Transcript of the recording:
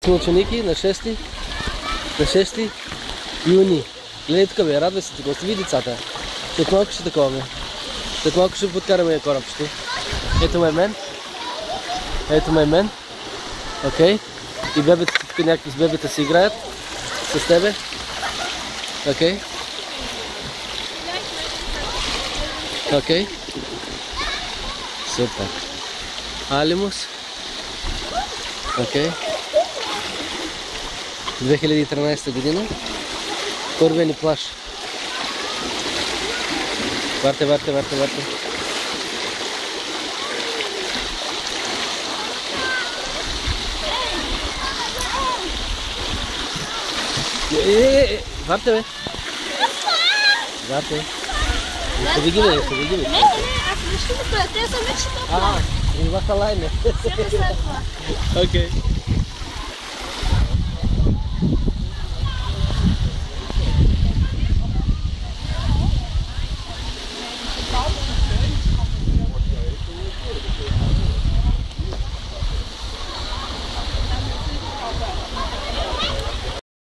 сме ученики на 6 юни. Гледай тук бе, радвай се тук, остави децата. След малко ще таковаме. След малко ще подкараме корабчето. Ето ме мен. Ето ме мен. Окей. И бебета, тук някакви с бебета си играят. С тебе. Окей. Окей. Супер. Алимус. Окей. 2013 година. Първия ни плаж. Варте. Варте бе. Варте. Ще ви ги бе. Не, аз не ще го правя, те са вече толкова. И ваша лайне. След това. Окей.